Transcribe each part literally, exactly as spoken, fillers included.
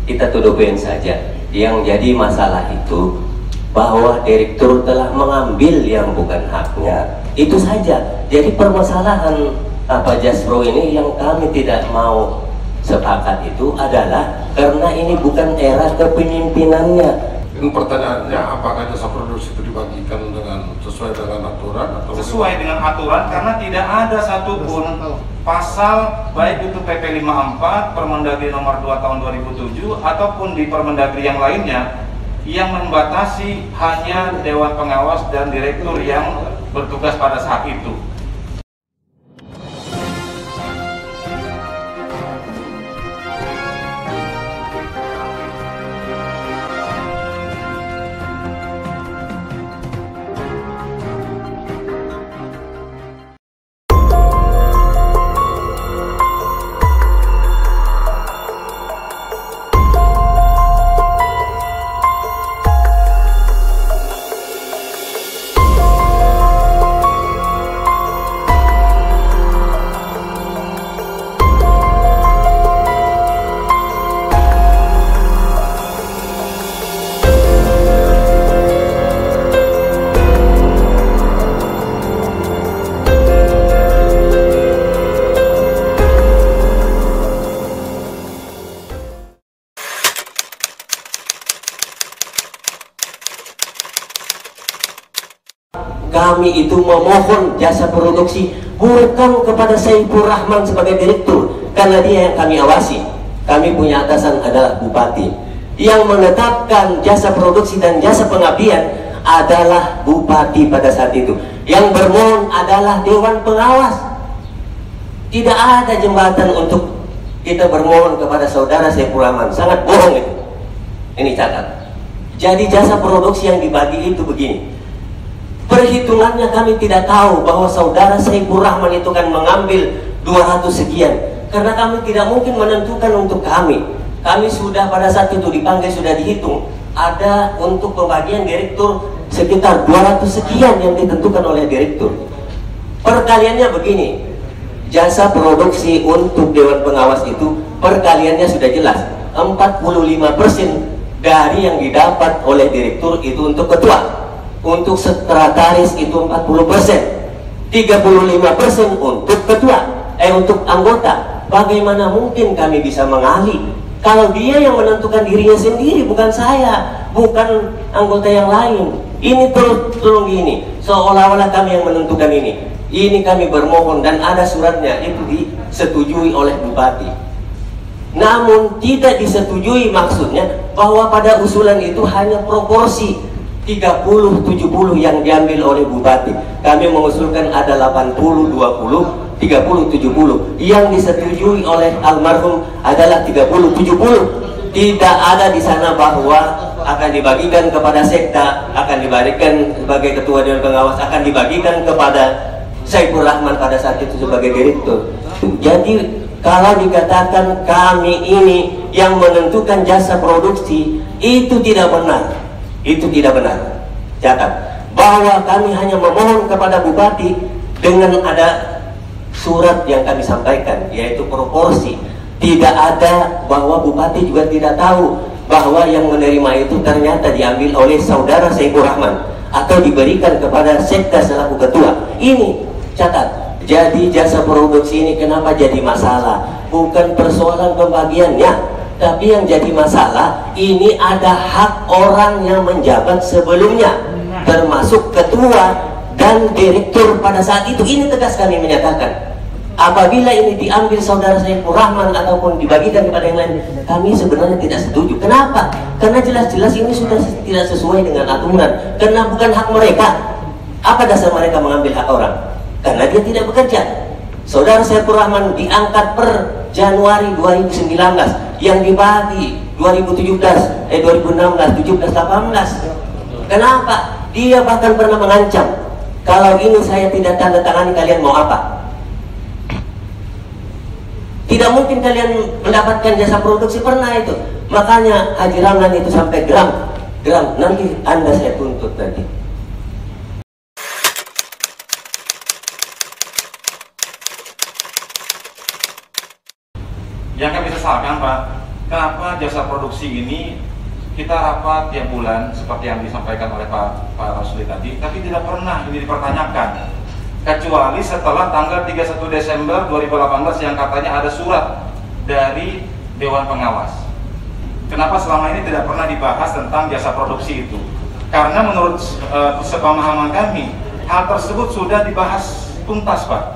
kita tuduhin saja. Yang jadi masalah itu bahwa direktur telah mengambil yang bukan haknya, itu saja. Jadi permasalahan apa Jasro ini yang kami tidak mau sepakat itu adalah karena ini bukan era kepemimpinannya. Dan pertanyaannya, apakah jasa produksi itu dibagikan dengan sesuai dengan aturan atau sesuai dengan aturan, karena tidak ada satupun pasal baik itu P P lima puluh empat, Permendagri nomor dua tahun dua ribu tujuh ataupun di Permendagri yang lainnya yang membatasi hanya Dewan Pengawas dan Direktur yang bertugas pada saat itu. Kami itu memohon jasa produksi bukan kepada Saiful Rahman sebagai direktur, karena dia yang kami awasi. Kami punya atasan adalah bupati. Yang menetapkan jasa produksi dan jasa pengabdian adalah bupati pada saat itu. Yang bermohon adalah Dewan Pengawas. Tidak ada jembatan untuk kita bermohon kepada saudara Saiful Rahman. Sangat bohong itu. Ini catat. Jadi jasa produksi yang dibagi itu begini. Perhitungannya kami tidak tahu bahwa saudara Saiful Rahman itu kan mengambil dua ratus sekian, karena kami tidak mungkin menentukan untuk kami. Kami sudah pada saat itu dipanggil, sudah dihitung ada untuk pembagian direktur sekitar dua ratus sekian yang ditentukan oleh direktur. Perkaliannya begini, jasa produksi untuk Dewan Pengawas itu perkaliannya sudah jelas, empat puluh lima persen dari yang didapat oleh direktur itu untuk ketua. Untuk sekretaris itu empat puluh persen, tiga puluh lima persen untuk ketua, eh untuk anggota. Bagaimana mungkin kami bisa mengalih kalau dia yang menentukan dirinya sendiri, bukan saya, bukan anggota yang lain. Ini terus tolong gini, seolah-olah kami yang menentukan ini. Ini kami bermohon dan ada suratnya, itu disetujui oleh bupati. Namun tidak disetujui, maksudnya bahwa pada usulan itu hanya proporsi tiga puluh tujuh puluh yang diambil oleh bupati. Kami mengusulkan ada delapan puluh dua puluh, tiga puluh tujuh puluh. Yang disetujui oleh almarhum adalah tiga puluh tujuh puluh. Tidak ada di sana bahwa akan dibagikan kepada sekda, akan dibagikan sebagai ketua Dewan Pengawas, akan dibagikan kepada Saiful Rahman pada saat itu sebagai direktur. Jadi kalau dikatakan kami ini yang menentukan jasa produksi, itu tidak benar. Itu tidak benar. Catat bahwa kami hanya memohon kepada bupati dengan ada surat yang kami sampaikan, yaitu proporsi. Tidak ada bahwa bupati juga tidak tahu bahwa yang menerima itu ternyata diambil oleh saudara Saiful Rahman atau diberikan kepada sekda selaku ketua. Ini catat. Jadi jasa produksi ini kenapa jadi masalah? Bukan persoalan pembagiannya, tapi yang jadi masalah ini ada hak orang yang menjabat sebelumnya, termasuk ketua dan direktur pada saat itu. Ini tegas kami menyatakan, apabila ini diambil saudara Saiful Rahman ataupun dibagikan kepada yang lain, kami sebenarnya tidak setuju. Kenapa? Karena jelas-jelas ini sudah tidak sesuai dengan aturan, karena bukan hak mereka. Apa dasar mereka mengambil hak orang? Karena dia tidak bekerja. Saudara Saiful Rahman diangkat per Januari dua ribu sembilan belas, yang dibagi dua ribu tujuh belas, eh dua ribu enam belas, tujuh belas, delapan belas. Kenapa? Dia bahkan pernah mengancam, kalau ini saya tidak tanda tangani kalian mau apa? Tidak mungkin kalian mendapatkan jasa produksi, pernah itu. Makanya Haji Ramlan itu sampai gram, gram nanti Anda saya tuntut nanti. Yang kami sesalkan, Pak, kenapa jasa produksi ini kita rapat tiap bulan seperti yang disampaikan oleh Pak Pak Rusli tadi, tapi tidak pernah ini dipertanyakan, kecuali setelah tanggal tiga puluh satu Desember dua ribu delapan belas yang katanya ada surat dari Dewan Pengawas. Kenapa selama ini tidak pernah dibahas tentang jasa produksi itu? Karena menurut uh, sepemahaman kami, hal tersebut sudah dibahas tuntas, Pak.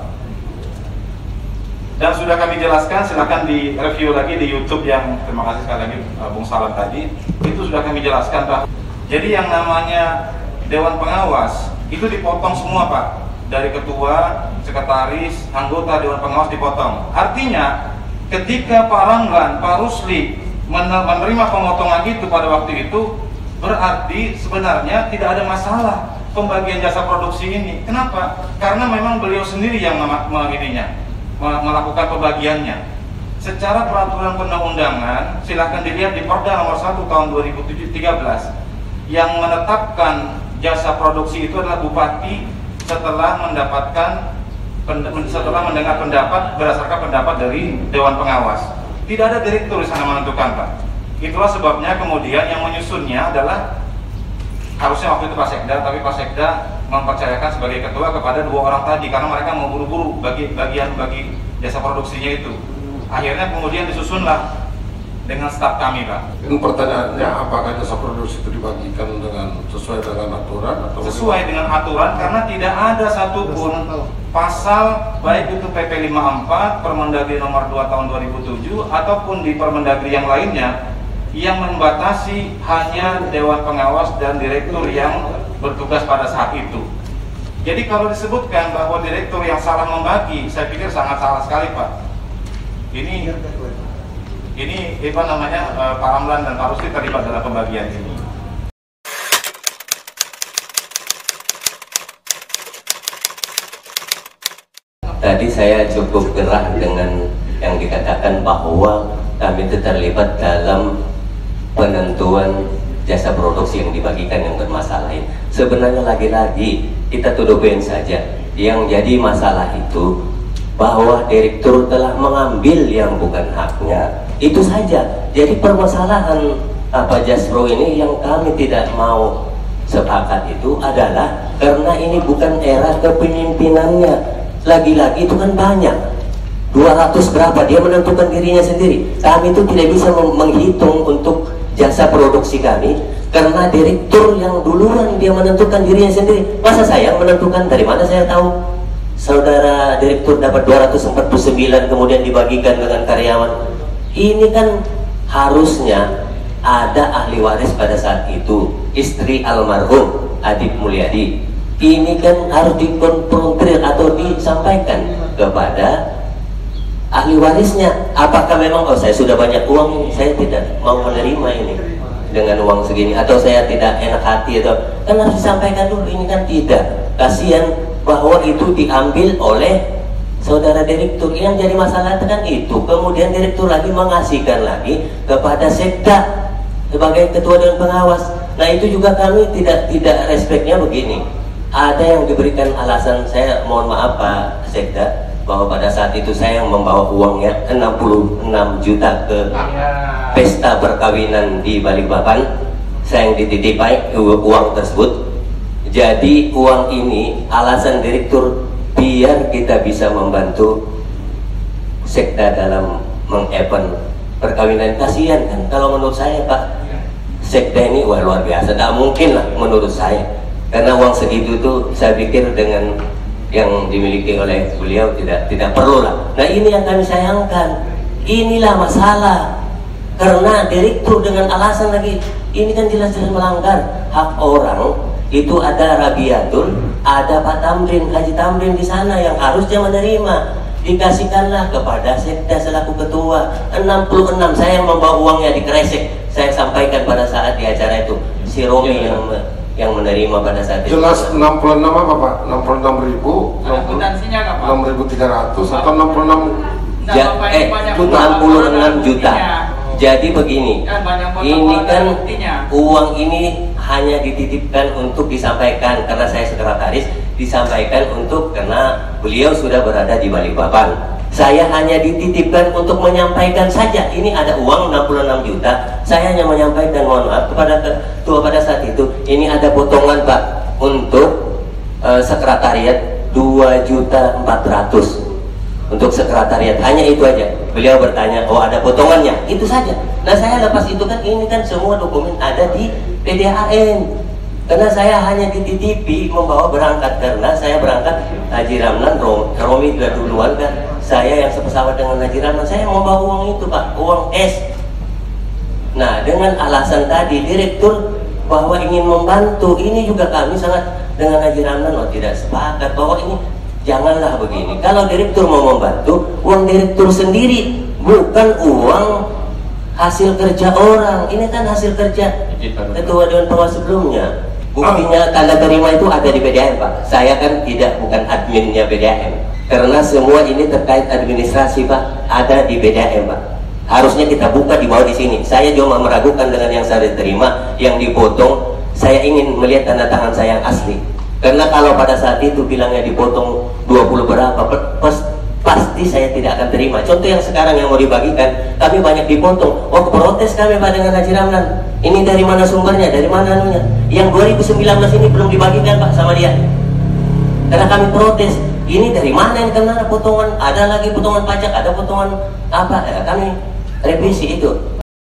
Dan sudah kami jelaskan, silakan di review lagi di YouTube yang, terima kasih sekali lagi uh, Bung Salam tadi, itu sudah kami jelaskan, Pak. Jadi yang namanya Dewan Pengawas itu dipotong semua, Pak. Dari ketua, sekretaris, anggota Dewan Pengawas dipotong. Artinya ketika Pak Ramlan, Pak Rusli menerima pemotongan itu pada waktu itu, berarti sebenarnya tidak ada masalah pembagian jasa produksi ini. Kenapa? Karena memang beliau sendiri yang mengininya, melakukan pembagiannya. Secara peraturan perundang-undangan, silakan dilihat di Perda nomor satu tahun dua ribu tiga belas yang menetapkan jasa produksi itu adalah bupati setelah mendapatkan setelah mendengar pendapat berdasarkan pendapat dari Dewan Pengawas. Tidak ada direktur di sana menentukan, Pak. Itulah sebabnya kemudian yang menyusunnya adalah harusnya waktu itu Pak Sekda, tapi Pak Sekda mempercayakan sebagai ketua kepada dua orang tadi karena mereka mau buru-buru bagi bagian bagi jasa produksinya itu. Akhirnya kemudian disusunlah dengan staf kami, Pak. Ini pertanyaannya, apakah jasa produksi itu dibagikan dengan sesuai dengan aturan atau sesuai bagaimana? Dengan aturan, karena tidak ada satupun pasal baik itu P P lima puluh empat, Permendagri nomor dua tahun dua ribu tujuh ataupun di Permendagri yang lainnya yang membatasi hanya Dewan Pengawas dan direktur yang bertugas pada saat itu. Jadi kalau disebutkan bahwa direktur yang salah membagi, saya pikir sangat salah sekali, Pak. Ini ini apa namanya Pak Ramlan dan Pak Rusli terlibat dalam pembagian ini. Tadi saya cukup gerah dengan yang dikatakan bahwa kami itu terlibat dalam penentuan jasa produksi yang dibagikan yang bermasalah. Sebenarnya lagi-lagi kita tuduhin saja. Yang jadi masalah itu bahwa direktur telah mengambil yang bukan haknya. Itu saja. Jadi permasalahan apa Jaspro ini yang kami tidak mau sepakat itu adalah karena ini bukan era kepemimpinannya. Lagi-lagi itu kan banyak. dua ratus berapa dia menentukan dirinya sendiri. Kami itu tidak bisa menghitung untuk jasa produksi kami karena direktur yang duluan dia menentukan dirinya sendiri. Masa saya menentukan? Dari mana saya tahu saudara direktur dapat dua ratus empat puluh sembilan kemudian dibagikan dengan karyawan? Ini kan harusnya ada ahli waris pada saat itu, istri almarhum Adib Mulyadi. Ini kan harus dikonfrontir atau disampaikan kepada ahli warisnya. Apakah memang oh saya sudah banyak uang, saya tidak mau menerima ini dengan uang segini, atau saya tidak enak hati, atau kan harus disampaikan dulu. Ini kan tidak, kasihan bahwa itu diambil oleh saudara direktur. Yang jadi masalah kan itu kemudian direktur lagi mengasihkan lagi kepada Sekda sebagai ketua Dewan Pengawas. Nah itu juga kami tidak tidak respeknya begini. Ada yang diberikan alasan, saya mohon maaf Pak Sekda, bahwa pada saat itu saya yang membawa uangnya enam puluh enam juta ke pesta perkawinan di Balikpapan. Saya yang dititipai uang tersebut. Jadi uang ini alasan direktur biar kita bisa membantu Sekda dalam meng-event perkawinan. Kasihan kan kalau menurut saya Pak Sekda ini wah luar biasa. Tidak mungkin lah menurut saya, karena uang segitu tuh saya pikir dengan yang dimiliki oleh beliau tidak tidak perlu lah. Nah ini yang kami sayangkan. Inilah masalah, karena direktur dengan alasan lagi ini kan jelas-jelas melanggar hak orang. Itu ada Rabiatul, ada Pak Tamrin, Haji Tamrin di sana yang harusnya menerima. Dikasihkanlah kepada Sekda selaku ketua enam puluh enam. Saya yang membawa uangnya di Kresek. Saya sampaikan pada saat di acara itu si Romi yang yang menerima pada saat itu. Jelas enam puluh enam apa Pak? enam puluh enam ribu, enam ribu tiga ratus atau enam puluh enam ja, eh enam puluh enam juta. Jadi begini, ini kan uang ini hanya dititipkan untuk disampaikan karena saya sekretaris. disampaikan untuk karena beliau sudah berada di Balikpapan. Saya hanya dititipkan untuk menyampaikan saja. Ini ada uang enam puluh enam juta. Saya hanya menyampaikan, mohon maaf kepada ketua pada saat itu, ini ada potongan Pak untuk uh, sekretariat dua juta empat ratus untuk sekretariat, hanya itu aja. Beliau bertanya, oh ada potongannya, itu saja. Nah saya lepas itu kan ini kan semua dokumen ada di P D A M. Karena saya hanya dititipi membawa berangkat, karena saya berangkat Haji Ramlan, Rom, Romi juga duluan kan. Saya yang sepesawat dengan Haji Ramlan, saya mau bawa uang itu Pak, uang es. Nah dengan alasan tadi direktur bahwa ingin membantu, ini juga kami sangat dengan Haji Ramlan oh, tidak sepakat bahwa ini janganlah begini. Kalau direktur mau membantu, uang direktur sendiri, bukan uang hasil kerja orang. Ini kan hasil kerja ketua dewan pengawas sebelumnya. Buktinya tanda terima itu ada di P D A M Pak. Saya kan tidak bukan adminnya P D A M. Karena semua ini terkait administrasi Pak, ada di P D A M Pak. Harusnya kita buka di bawah di sini. Saya cuma meragukan dengan yang saya terima, yang dipotong. Saya ingin melihat tanda tangan saya yang asli. Karena kalau pada saat itu bilangnya dipotong dua puluh berapa, pas, pasti saya tidak akan terima. Contoh yang sekarang yang mau dibagikan, kami banyak dipotong. Oh protes kami Pak dengan Haji Ramlan. Ini dari mana sumbernya, dari mana anunya? Yang dua ribu sembilan belas ini belum dibagikan Pak sama dia. Karena kami protes, ini dari mana yang kena potongan? Ada lagi potongan pajak, ada potongan apa? Ya, kami revisi itu.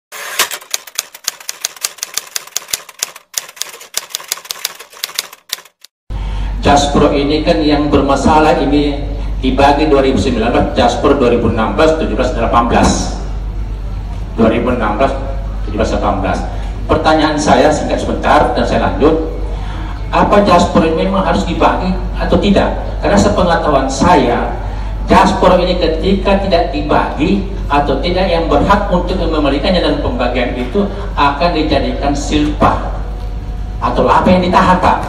Jaspro ini kan yang bermasalah ini dibagi dua ribu sembilan belas, Jaspro dua ribu enam belas, tujuh belas, delapan belas. dua ribu enam belas, tujuh belas, delapan belas. Pertanyaan saya singkat sebentar dan saya lanjut. Apa Jaspro ini memang harus dibagi atau tidak? Karena sepengetahuan saya, Jaspro ini ketika tidak dibagi atau tidak, yang berhak untuk memilikinya dan pembagian itu akan dijadikan silpa atau apa yang ditahan Pak?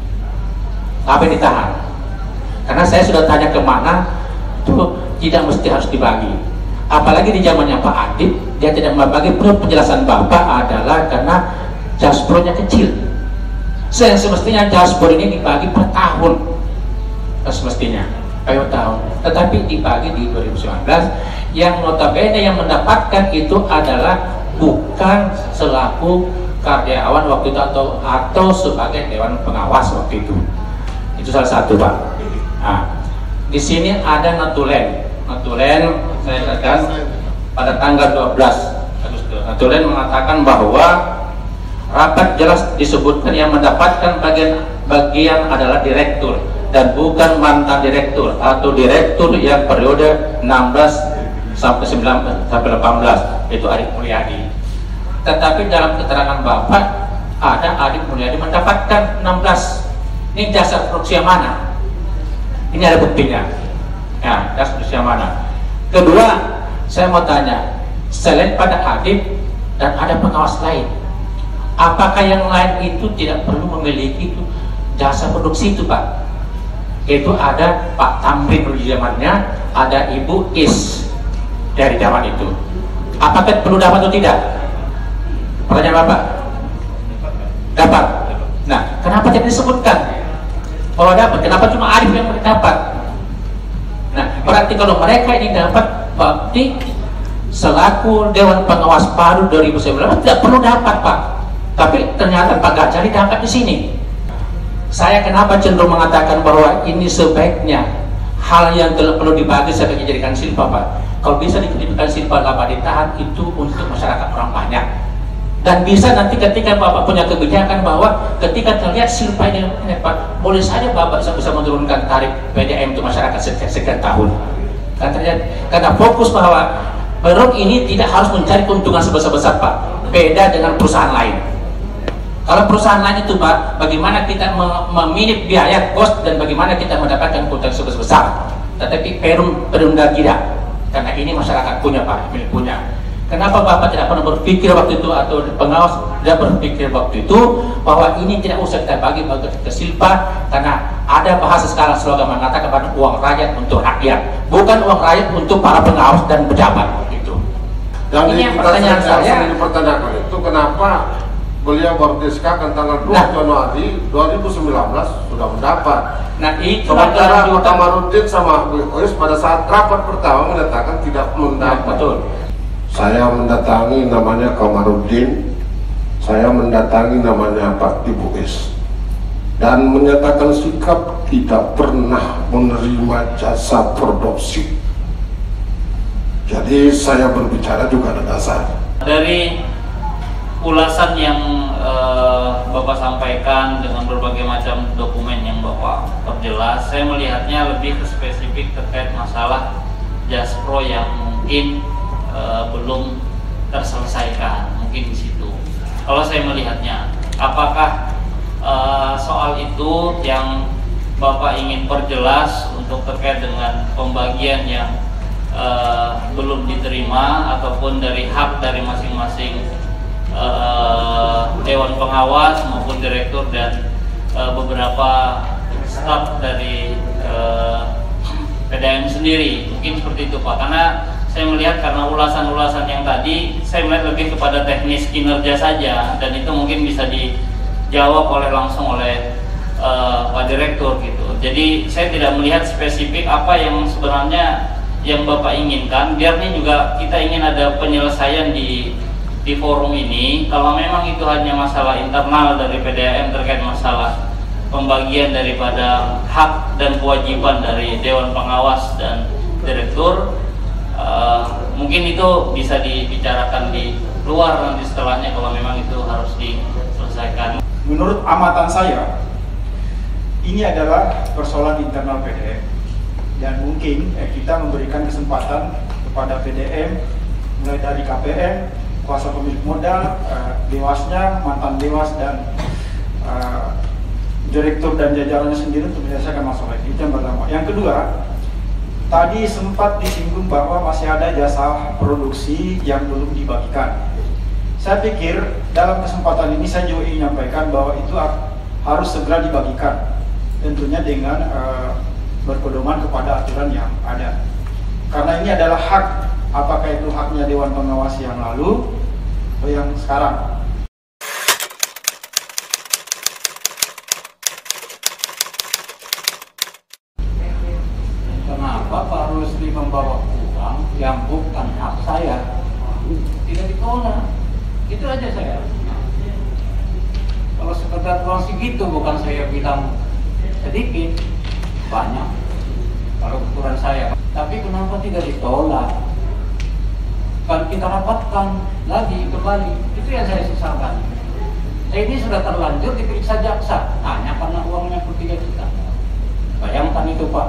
Apa yang ditahan? Karena saya sudah tanya kemana, itu tidak mesti harus dibagi. Apalagi di zamannya Pak Adib, dia tidak membagi. Perlu penjelasan Bapak adalah karena Jaspro-nya kecil. Saya semestinya Jaspro ini dibagi per tahun, semestinya per tahun. Tetapi dibagi di dua ribu sembilan belas, yang notabene yang mendapatkan itu adalah bukan selaku karyawan waktu itu atau atau sebagai dewan pengawas waktu itu. Itu salah satu Pak. Nah, di sini ada notulen. Notulen saya katakan pada tanggal dua belas Agustus. Notulen mengatakan bahwa rapat jelas disebutkan yang mendapatkan bagian bagian adalah direktur dan bukan mantan direktur atau direktur yang periode enam belas sampai sembilan belas sampai delapan belas, itu Arif Mulyadi. Tetapi dalam keterangan Bapak ada Arif Mulyadi mendapatkan enam belas. Ini dasar produksi yang mana? Ini ada buktinya. Ya, dasar produksi yang mana? Kedua, saya mau tanya, selain pada Adib dan ada pengawas lain, apakah yang lain itu tidak perlu memiliki itu jasa produksi itu Pak? Itu ada Pak Tamrin di zamannya, ada Ibu Is dari zaman itu. Apakah perlu dapat atau tidak? Pertanyaan Bapak. Dapat. Nah, kenapa tidak disebutkan? Kalau dapat, kenapa cuma Arif yang dapat? Nah, berarti kalau mereka ini dapat, berarti selaku Dewan Pengawas Palu dua ribu sembilan belas tidak perlu dapat Pak. Tapi ternyata Pak Gajari dapat di sini. Saya kenapa cenderung mengatakan bahwa ini sebaiknya hal yang tidak perlu dibagi sebagai dijadikan silpa Pak. Kalau bisa dijadikan silpa lama ditahan itu untuk masyarakat orang banyak. Dan bisa nanti ketika Bapak punya kebijakan bahwa ketika terlihat silpa ini, ini Pak, boleh saja Bapak bisa, bisa menurunkan tarif P D A M untuk masyarakat sekian, sekian tahun. Karena, karena fokus bahwa Perum ini tidak harus mencari keuntungan sebesar-besar Pak. Beda dengan perusahaan lain. Kalau perusahaan lain itu Pak, bagaimana kita meminit biaya kos dan bagaimana kita mendapatkan keuntungan sebesar-besar. Tetapi Perum Perum tidak. Karena ini masyarakat punya Pak, milik punya. Kenapa Bapak tidak pernah berpikir waktu itu atau pengawas tidak berpikir waktu itu bahwa ini tidak usah kita bagi bagi ke silpa, karena ada bahasa sekarang slogan mengatakan kepada uang rakyat untuk rakyat, bukan uang rakyat untuk para pengawas dan pejabat itu. Dan ini yang pertanyaan saya. Dipertanyakan itu kenapa beliau baru disahkan tanggal dua Januari dua ribu sembilan belas sudah mendapat. Nah itu sementara Pak Kamarudin sama Bu Ois pada saat rapat pertama menyatakan tidak mendapat. Nah, betul. Saya mendatangi namanya Kamarudin, saya mendatangi namanya Pak Ibu Ois dan menyatakan sikap tidak pernah menerima jasa produksi. Jadi saya berbicara juga ada dasar. Dari ulasan yang uh, Bapak sampaikan dengan berbagai macam dokumen yang Bapak perjelas, saya melihatnya lebih ke spesifik terkait masalah Jaspro yang mungkin uh, belum terselesaikan, mungkin di situ. Kalau saya melihatnya, apakah uh, soal itu yang Bapak ingin perjelas untuk terkait dengan pembagian yang uh, belum diterima ataupun dari hak dari masing-masing Uh, Dewan Pengawas maupun Direktur dan uh, beberapa staf dari uh, P D M sendiri, mungkin seperti itu Pak. Karena saya melihat karena ulasan-ulasan yang tadi saya melihat lebih kepada teknis kinerja saja, dan itu mungkin bisa dijawab oleh langsung oleh uh, Pak Direktur gitu. Jadi saya tidak melihat spesifik apa yang sebenarnya yang Bapak inginkan, biar ini juga kita ingin ada penyelesaian di di forum ini. Kalau memang itu hanya masalah internal dari P D A M terkait masalah pembagian daripada hak dan kewajiban dari Dewan Pengawas dan Direktur, uh, mungkin itu bisa dibicarakan di luar nanti setelahnya kalau memang itu harus diselesaikan. Menurut amatan saya, ini adalah persoalan internal P D A M dan mungkin eh, kita memberikan kesempatan kepada P D A M mulai dari K P M, kuasa pemilik modal, uh, dewasnya, mantan dewas, dan uh, direktur dan jajarannya sendiri untuk menyelesaikan masalah ini. Itu yang pertama. Yang kedua, tadi sempat disinggung bahwa masih ada jasa produksi yang belum dibagikan. Saya pikir dalam kesempatan ini saya juga ingin menyampaikan bahwa itu harus segera dibagikan, tentunya dengan uh, berpedoman kepada aturan yang ada. Karena ini adalah hak. Apakah itu haknya Dewan Pengawas yang lalu atau yang sekarang? Kenapa Pak Rusli membawa uang yang bukan hak saya? Tidak ditolak. Itu aja saya. Kalau sekedar uang segitu, bukan saya bilang sedikit, banyak. Kalau ukuran saya. Tapi kenapa tidak ditolak? Kalau kita rapatkan lagi kembali, itu yang saya sesalkan. Saya ini sudah terlanjur diperiksa jaksa hanya karena uangnya tiga juta. Bayangkan itu Pak.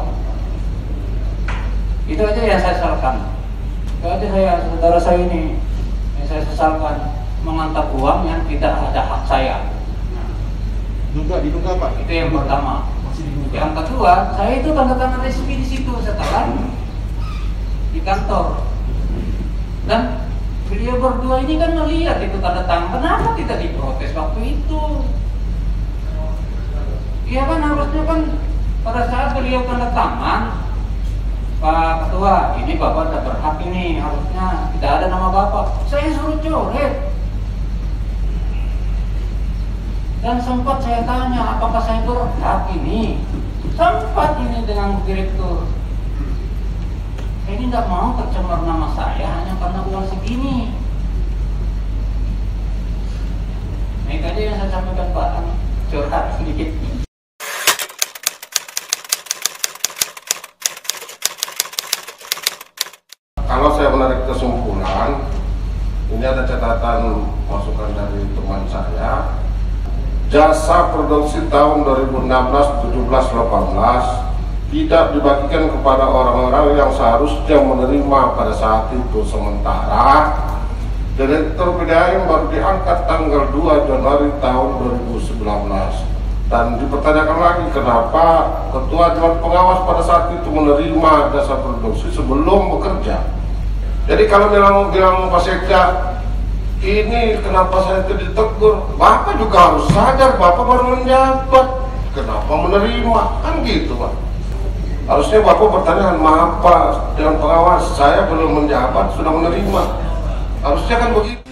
Itu aja yang saya sesalkan. Itu aja saya, saudara saya ini yang saya sesalkan, mengantar uang yang tidak ada hak saya. Diduga, diduga Pak. Itu yang pertama. Yang kedua, saya itu tanda tangan resmi di situ setelah di kantor. Dan beliau berdua ini kan melihat itu tanda tangan, kenapa tidak diprotes waktu itu? Iya kan, harusnya kan pada saat beliau tanda tangan, Pak Ketua, ini Bapak tidak berhak ini, harusnya tidak ada nama Bapak. Saya suruh coret. Dan sempat saya tanya, apakah saya berhak ini? Sempat ini dengan Direktur. Saya ini tidak mau tercemar nama saya hanya karena uang segini. Nah itu aja yang saya sampaikan Pak, curhat sedikit. Kalau saya menarik kesimpulan, ini ada catatan masukan dari teman saya. Jasa produksi tahun dua ribu enam belas, tujuh belas, delapan belas tidak dibagikan kepada orang-orang yang seharusnya menerima pada saat itu. Sementara Direktur P D A M baru diangkat tanggal dua Januari tahun dua ribu sembilan belas, dan dipertanyakan lagi kenapa Ketua Dewan Pengawas pada saat itu menerima jasa produksi sebelum bekerja. Jadi kalau bilang bilang Pak Sekda, ini kenapa saya itu ditegur? Bapak juga harus sadar, Bapak baru menjabat, kenapa menerima? Kan gitu Pak. Harusnya Bapak bertanya, maaf Pak Dewan Pengawas, saya belum menjabat, sudah menerima. Harusnya kan begitu.